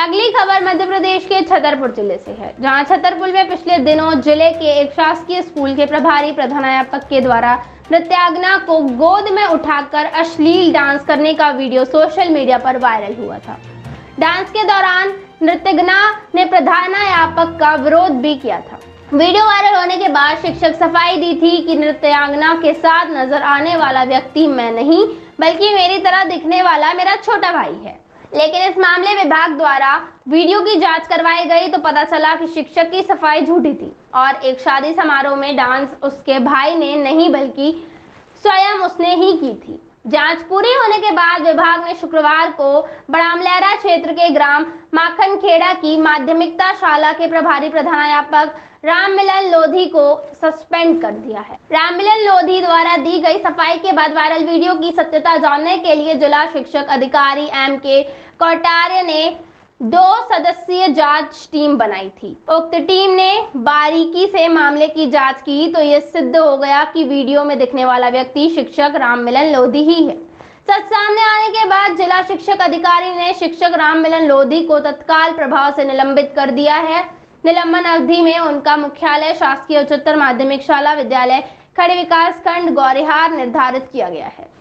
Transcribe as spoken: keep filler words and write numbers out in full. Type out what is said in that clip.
अगली खबर मध्य प्रदेश के छतरपुर जिले से है, जहां छतरपुर में पिछले दिनों जिले के एक शासकीय स्कूल के प्रभारी प्रधानाध्यापक के द्वारा नृत्यांगना को गोद में उठाकर अश्लील डांस करने का वीडियो सोशल मीडिया पर वायरल हुआ था। डांस के दौरान नृत्यांगना ने प्रधानाध्यापक का विरोध भी किया था। वीडियो वायरल होने के बाद शिक्षक सफाई दी थी कि नृत्यांगना के साथ नजर आने वाला व्यक्ति मैं नहीं, बल्कि मेरी तरह दिखने वाला मेरा छोटा भाई है। लेकिन इस मामले विभाग द्वारा वीडियो की जांच करवाई गई तो पता चला कि शिक्षक की सफाई झूठी थी और एक शादी समारोह में डांस उसके भाई ने नहीं बल्कि स्वयं उसने ही की थी। जांच पूरी होने के बाद विभाग ने शुक्रवार को बड़ामलैरा क्षेत्र के ग्राम माखनखेड़ा की माध्यमिकता शाला के प्रभारी प्रधानाध्यापक राममिलन लोधी को सस्पेंड कर दिया है। राममिलन लोधी द्वारा दी गई सफाई के बाद वायरल वीडियो की सत्यता जानने के लिए जिला शिक्षक अधिकारी एम के कोटार्य ने दो सदस्यीय जांच टीम बनाई थी। उक्त टीम ने बारीकी से मामले की जांच की तो यह सिद्ध हो गया कि वीडियो में दिखने वाला व्यक्ति शिक्षक राममिलन लोधी ही है। सच सामने आने के बाद जिला शिक्षक अधिकारी ने शिक्षक राममिलन लोधी को तत्काल प्रभाव से निलंबित कर दिया है। निलंबन अवधि में उनका मुख्यालय शासकीय उच्चतर माध्यमिक शाला विद्यालय खड़े विकास खंड गौरिहार निर्धारित किया गया है।